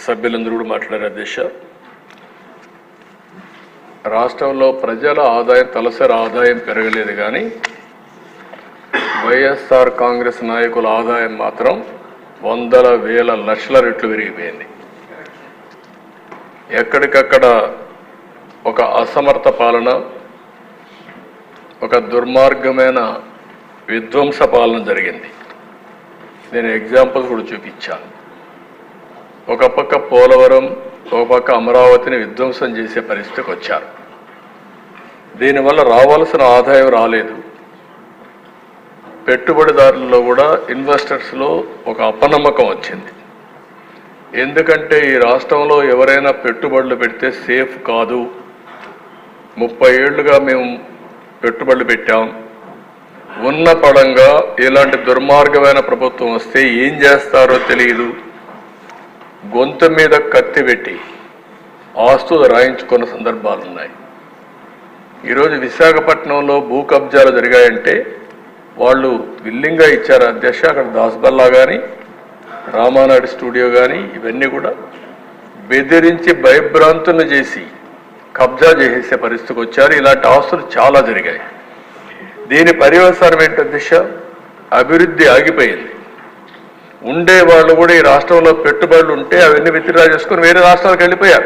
సభ్యులందరూ కూడా మాట్లాడారు. అధ్యక్ష, రాష్ట్రంలో ప్రజల ఆదాయం తలసరి ఆదాయం పెరగలేదు, కానీ వైఎస్ఆర్ కాంగ్రెస్ నాయకుల ఆదాయం మాత్రం వందల వేల లక్షల రెట్లు పెరిగిపోయింది. ఎక్కడికక్కడ ఒక అసమర్థ పాలన, ఒక దుర్మార్గమైన విధ్వంస పాలన జరిగింది. నేను ఎగ్జాంపుల్స్ కూడా చూపించాను. ఒక పక్క పోలవరం, ఒక పక్క అమరావతిని విధ్వంసం చేసే పరిస్థితికి వచ్చారు. దీనివల్ల రావాల్సిన ఆదాయం రాలేదు. పెట్టుబడిదారుల్లో కూడా ఇన్వెస్టర్స్లో ఒక అపనమ్మకం వచ్చింది. ఎందుకంటే ఈ రాష్ట్రంలో ఎవరైనా పెట్టుబడులు పెడితే సేఫ్ కాదు. 30 ఏళ్లుగా మేము పెట్టుబడులు పెట్టాం. ఉన్న పడంగా ఇలాంటి దుర్మార్గమైన ప్రభుత్వం వస్తే ఏం చేస్తారో తెలియదు. గొంతు మీద కత్తి పెట్టి ఆస్తులు రాయించుకున్న సందర్భాలు ఉన్నాయి. ఈరోజు విశాఖపట్నంలో భూ కబ్జాలు జరిగాయంటే వాళ్ళు విల్లింగ్గా ఇచ్చారు. అధ్యక్ష, అక్కడ దాస్బల్లా కానీ, రామానాయుడు స్టూడియో కానీ ఇవన్నీ కూడా బెదిరించి భయభ్రాంతులను చేసి కబ్జా చేసే పరిస్థితికి వచ్చారు. ఇలాంటి ఆస్తులు చాలా జరిగాయి. దీని పర్యవసానం ఏంటి అధ్యక్ష? అభివృద్ధి ఆగిపోయింది. ఉండే వాళ్ళు కూడా ఈ రాష్ట్రంలో పెట్టుబడులు ఉంటే అవన్నీ విత్డ్రా చేసుకుని వేరే రాష్ట్రాలకు వెళ్ళిపోయారు.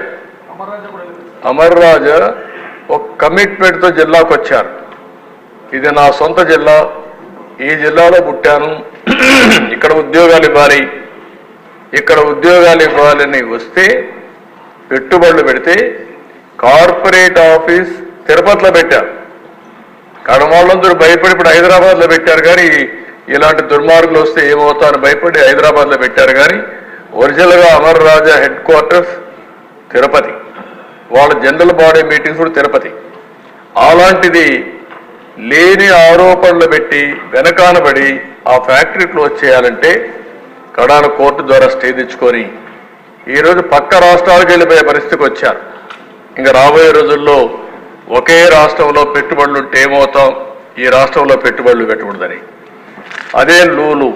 అమర్ రాజా ఒక కమిట్మెంట్తో జిల్లాకు వచ్చారు. ఇది నా సొంత జిల్లా, ఈ జిల్లాలో పుట్టాను, ఇక్కడ ఉద్యోగాలు ఇవ్వాలి, ఇక్కడ ఉద్యోగాలు ఇవ్వాలని వస్తే పెట్టుబడులు పెడితే కార్పొరేట్ ఆఫీస్ తిరుపతిలో పెట్టారు. కడమాళ్ళందరూ భయపడి ఇప్పుడు హైదరాబాద్లో పెట్టారు. కానీ ఇలాంటి దుర్మార్గులు వస్తే ఏమవుతారని భయపడి హైదరాబాద్లో పెట్టారు. కానీ ఒరిజినల్గా Amar Raja head quarters, వాళ్ళ జనరల్ బాడీ మీటింగ్స్ కూడా తిరుపతి. అలాంటిది లేని ఆరోపణలు పెట్టి వెనకానబడి ఆ ఫ్యాక్టరీ క్లోజ్ చేయాలంటే కడాన కోర్టు ద్వారా స్టే తెచ్చుకొని ఈరోజు పక్క రాష్ట్రాలకు వెళ్ళిపోయే పరిస్థితికి వచ్చారు. ఇంకా రాబోయే రోజుల్లో ఒకే రాష్ట్రంలో పెట్టుబడులు ఉంటే ఏమవుతాం, ఈ రాష్ట్రంలో పెట్టుబడులు పెట్టకూడదని. అదే లూలు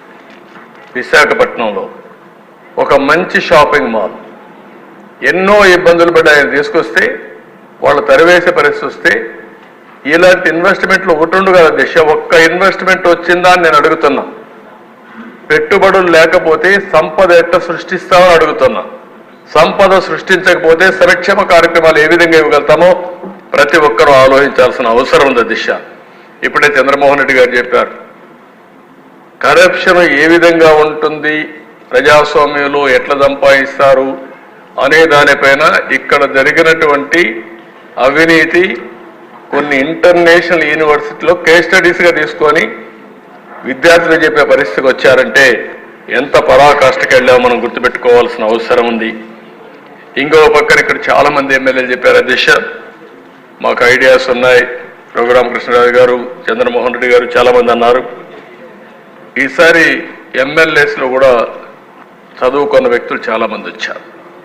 విశాఖపట్నంలో ఒక మంచి షాపింగ్ మాల్, ఎన్నో ఇబ్బందులు పడి ఆయన తీసుకొస్తే వాళ్ళు తరివేసే పరిస్థితి వస్తే ఇలాంటి ఇన్వెస్ట్మెంట్లు ఒకటి కదా దిశ. ఒక్క ఇన్వెస్ట్మెంట్ వచ్చిందా అని నేను అడుగుతున్నా. పెట్టుబడులు లేకపోతే సంపద ఎట్లా సృష్టిస్తామని అడుగుతున్నా. సంపద సృష్టించకపోతే సంక్షేమ కార్యక్రమాలు ఏ విధంగా ఇవ్వగలుగుతామో ప్రతి ఒక్కరూ ఆలోచించాల్సిన అవసరం ఉంది దిశ. ఇప్పుడే చంద్రమోహన్ రెడ్డి గారు చెప్పారు, కరప్షన్ ఏ విధంగా ఉంటుంది, ప్రజాస్వామ్యంలో ఎట్లా సంపాదిస్తారు అనే దానిపైన ఇక్కడ జరిగినటువంటి అవినీతి కొన్ని ఇంటర్నేషనల్ యూనివర్సిటీలో కేస్ స్టడీస్గా తీసుకొని విద్యార్థులు చెప్పే పరిస్థితికి వచ్చారంటే ఎంత పరాకాష్ఠకి వెళ్ళామో మనం గుర్తుపెట్టుకోవాల్సిన అవసరం ఉంది. ఇంకో పక్కన ఇక్కడ చాలామంది ఎమ్మెల్యేలు చెప్పారు అధ్యక్ష, మాకు ఐడియాస్ ఉన్నాయి. రఘురామకృష్ణరాజు గారు, చంద్రమోహన్ రెడ్డి గారు చాలామంది అన్నారు. ఈసారి ఎమ్మెల్యేస్లో కూడా చదువుకున్న వ్యక్తులు చాలామంది వచ్చారు.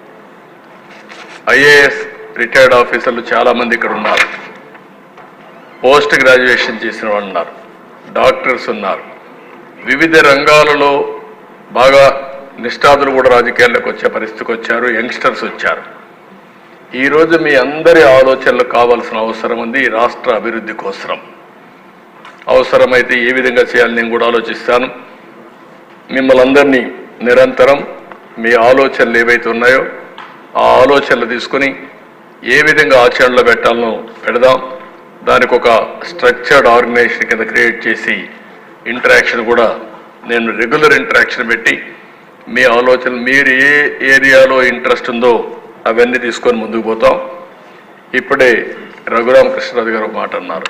ఐఏఎస్ రిటైర్డ్ ఆఫీసర్లు చాలామంది ఇక్కడ ఉన్నారు. పోస్ట్ గ్రాడ్యుయేషన్ చేసిన వాళ్ళు ఉన్నారు, డాక్టర్స్ ఉన్నారు. వివిధ రంగాలలో బాగా నిష్ఠాతులు కూడా రాజకీయాల్లోకి వచ్చే పరిస్థితికి వచ్చారు. యంగ్స్టర్స్ వచ్చారు. ఈరోజు మీ అందరి ఆలోచనలు కావాల్సిన అవసరం ఉంది. ఈ రాష్ట్ర అభివృద్ధి కోసం అవసరమైతే ఏ విధంగా చేయాలని నేను కూడా ఆలోచిస్తాను. మిమ్మల్ని అందరినీ నిరంతరం మీ ఆలోచనలు ఏవైతే ఉన్నాయో ఆ ఆలోచనలు తీసుకుని ఏ విధంగా ఆచరణలో పెట్టాలనో పెడదాం. దానికి ఒక స్ట్రక్చర్డ్ ఆర్గనైజేషన్ కింద క్రియేట్ చేసి ఇంటరాక్షన్ కూడా నేను రెగ్యులర్ ఇంటరాక్షన్ పెట్టి మీ ఆలోచనలు మీరు ఏ ఏరియాలో ఇంట్రెస్ట్ ఉందో అవన్నీ తీసుకొని ముందుకు పోతాం. ఇప్పుడే రఘురామకృష్ణరాజు గారు ఒక మాట అన్నారు.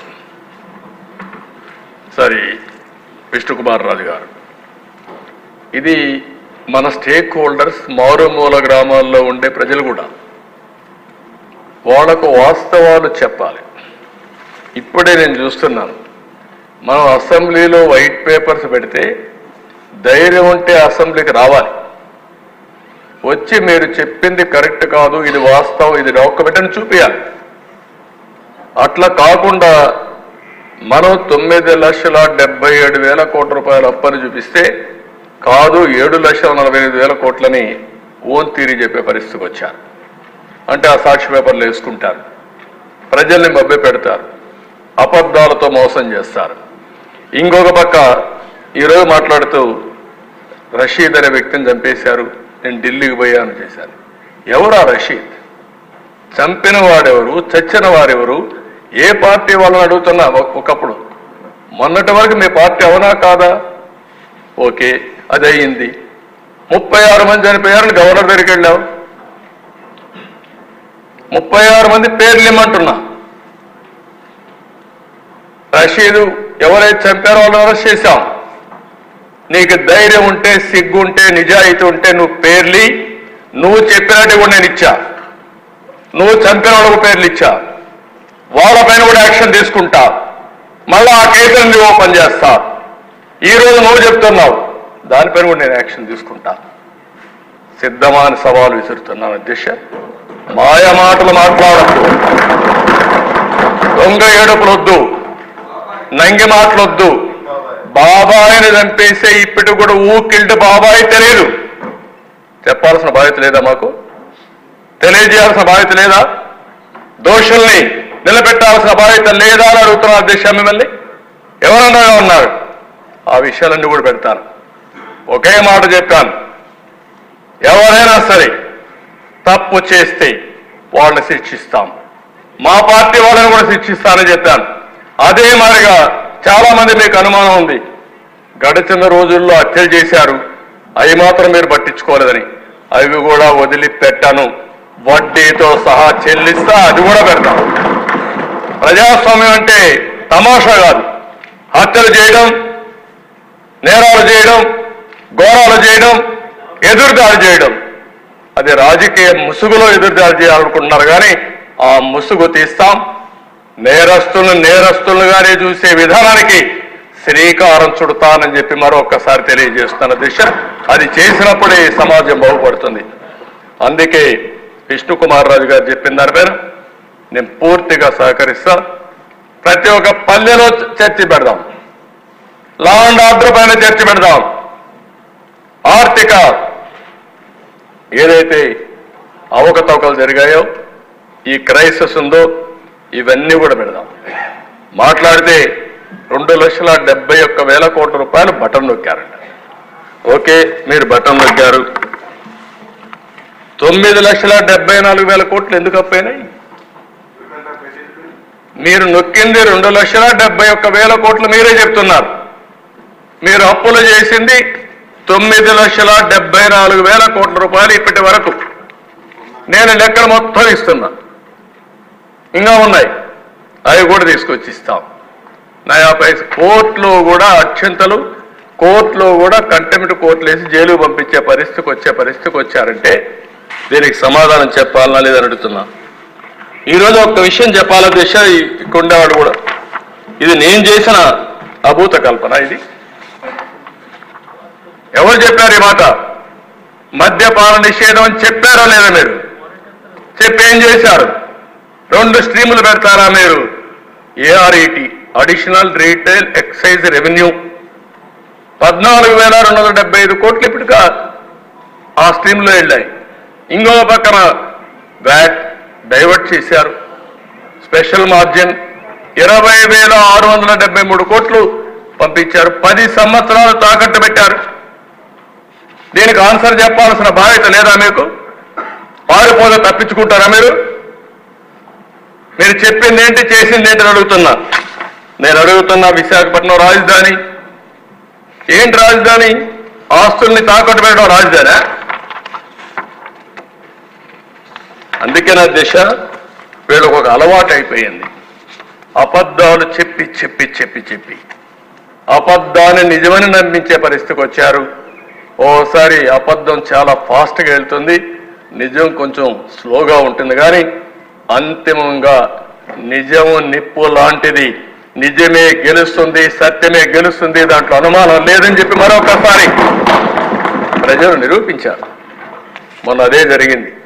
సరే, విష్ణుకుమార్ రాజు గారు, ఇది మన స్టేక్ హోల్డర్స్, మారుమూల గ్రామాల్లో ఉండే ప్రజలు కూడా వాళ్ళకు వాస్తవాలు చెప్పాలి. ఇప్పుడే నేను చూస్తున్నాను, మనం అసెంబ్లీలో వైట్ పేపర్స్ పెడితే ధైర్యం ఉంటే అసెంబ్లీకి రావాలి, వచ్చి మీరు చెప్పింది కరెక్ట్ కాదు, ఇది వాస్తవం, ఇది డాక్యుమెంట్ అని చూపించాలి. అట్లా కాకుండా మనం 9,77,000 కోట్ల రూపాయల అప్పని చూపిస్తే కాదు 7,45,000 కోట్లని ఓన్ తీరి చెప్పే పరిస్థితికి వచ్చారు. అంటే ఆ సాక్షి పేపర్లు వేసుకుంటారు, ప్రజల్ని మభ్య పెడతారు, అబద్ధాలతో మోసం చేస్తారు. ఇంకొక పక్క ఈరోజు మాట్లాడుతూ రషీద్ అనే వ్యక్తిని చంపేశారు, నేను ఢిల్లీకి పోయాను చేశాను. ఎవరు ఆ రషీద్? చంపిన వాడెవరు? చచ్చిన వారెవరు? ఏ పార్టీ వాళ్ళని అడుగుతున్నా. ఒకప్పుడు మొన్నటి వరకు మీ పార్టీ అవునా కాదా? ఓకే, అది అయ్యింది. 36 మంది చనిపోయారని గవర్నర్ దగ్గరికి వెళ్ళావు. 36 మంది పేర్లు ఇమ్మంటున్నా. రషీదు ఎవరైతే చంపారో వాళ్ళని అరెస్ట్ చేశాం. నీకు ధైర్యం ఉంటే, సిగ్గు ఉంటే, నిజాయితీ ఉంటే నువ్వు పేర్లి, నువ్వు చెప్పినట్టు కూడా నేను ఇచ్చా. నువ్వు చంపిన వాళ్ళకు పేర్లు ఇచ్చా, వాళ్ళపైన కూడా యాక్షన్ తీసుకుంటా. మళ్ళా ఆ కేసులను ఓపెన్ చేస్తా. ఈరోజు నువ్వు చెప్తున్నావు, దానిపైన కూడా నేను యాక్షన్ తీసుకుంటా. సిద్ధమాని సవాలు విసురుతున్నాను అధ్యక్ష. మాయ మాటలు మాట్లాడద్దు, దొంగ ఏడుపులొద్దు, నంగి మాటలొద్దు. బాబాయిని చంపేసే ఇప్పటికి కూడా ఊకిల్డ్ బాబాయి తెలియదు. చెప్పాల్సిన బాధ్యత లేదా? మాకు తెలియజేయాల్సిన బాధ్యత లేదా? దోషుల్ని నిలబెట్టాల్సిన బాధ్యత లేదా అని అడుగుతున్నారు అధ్యక్ష. మిమ్మల్ని ఎవరన్నా ఉన్నారు? ఆ విషయాలన్నీ కూడా పెడతాను. ఒకే మాట చెప్పాను, ఎవరైనా సరే తప్పు చేస్తే వాళ్ళని శిక్షిస్తాం. మా పార్టీ వాళ్ళని కూడా శిక్షిస్తానని చెప్పాను. అదే మాదిరిగా చాలా మంది మీకు అనుమానం ఉంది, గడిచిన రోజుల్లో హత్యలు చేశారు, అవి మాత్రం మీరు పట్టించుకోలేదని. అవి కూడా వదిలిపెట్టాను, వడ్డీతో సహా చెల్లిస్తా, అది కూడా పెడతాం. ప్రజాస్వామ్యం అంటే తమాషా కాదు. హత్యలు చేయడం, నేరాలు చేయడం, ఘోరాలు చేయడం, ఎదురుదాడి చేయడం, అది రాజకీయ ముసుగులో ఎదురుదాడి చేయాలనుకుంటున్నారు. కానీ ఆ ముసుగు తీస్తాం. నేరస్తులుగానే చూసే విధానానికి శ్రీకారం చుడతానని చెప్పి మరొకసారి తెలియజేస్తున్న దిశ. అది చేసినప్పుడే సమాజం బాగుపడుతుంది. అందుకే విష్ణుకుమార్ రాజు గారు చెప్పిన దానిపైన నేను పూర్తిగా సహకరిస్తా. ప్రతి ఒక్క పల్లెలో చర్చ పెడదాం, లా అండ్ ఆర్డర్ పైన చర్చ పెడదాం, ఆర్థిక ఏదైతే అవకతవకలు జరిగాయో, ఈ క్రైసిస్ ఉందో, ఇవన్నీ కూడా పెడదాం. మాట్లాడితే 2,71,000 కోట్ల రూపాయలు బటన్ నొక్కారంట. ఓకే, మీరు బటన్ నొక్కారు. 9,74,000 కోట్లు ఎందుకు అప్పైనాయి? మీరు నొక్కింది 2,71,000 కోట్లు మీరే చెప్తున్నారు. మీరు అప్పులు చేసింది 9,74,000 కోట్ల రూపాయలు ఇప్పటి వరకు. నేను లెక్కలు మొత్తం ఇస్తున్నా, ఇంకా ఉన్నాయి, అవి కూడా తీసుకొచ్చి ఇస్తాం. నయా పైసా కోర్టులో కూడా అక్షంతలు, కోర్టులో కూడా కంటెంప్ట్ కోర్టులు వేసి జైలు పంపించే పరిస్థితికి వచ్చారంటే దీనికి సమాధానం చెప్పాలనా లేదని అడుగుతున్నా. ఈరోజు ఒక విషయం చెప్పాల దిశ, ఇక్కడ ఉండేవాడు కూడా, ఇది నేను చేసిన అభూత కల్పన. ఇది ఎవరు చెప్పారు ఈ మాట? మద్యపాన నిషేధం అని చెప్పారా లేదా? మీరు చెప్పి ఏం చేశారు? 2 స్ట్రీములు పెడతారా మీరు? ARET, additional retail excise revenue, 14,275 కోట్లు ఇప్పటికా ఆ స్ట్రీమ్లో వెళ్ళాయి. ఇంకో పక్కన వ్యాట్ డైవర్ట్ చేశారు. స్పెషల్ మార్జిన్ 20,673 కోట్లు పంపించారు. 10 సంవత్సరాలు తాకట్టు పెట్టారు. దీనికి ఆన్సర్ చెప్పాల్సిన బాధ్యత లేదా మీకు? పారిపోతే తప్పించుకుంటారా మీరు? మీరు చెప్పింది ఏంటి, చేసింది ఏంటి అడుగుతున్నా. నేను అడుగుతున్నా, విశాఖపట్నం రాజధాని ఏంటి? రాజధాని ఆస్తుల్ని తాకట్టు పెట్టడం రాజధాని? అందుకే నా దిశ వీళ్ళకు ఒక అలవాటు అయిపోయింది. అబద్ధాలు చెప్పి చెప్పి చెప్పి చెప్పి అబద్ధాన్ని నిజమని నమ్మించే పరిస్థితికి వచ్చారు. ఓసారి అబద్ధం చాలా ఫాస్ట్గా వెళ్తుంది, నిజం కొంచెం స్లోగా ఉంటుంది. కానీ అంతిమంగా నిజము నిప్పు లాంటిది, నిజమే గెలుస్తుంది, సత్యమే గెలుస్తుంది, దాంట్లో అనుమానం లేదని చెప్పి మరొకసారి ప్రజలు నిరూపించారు. మొన్న అదే జరిగింది.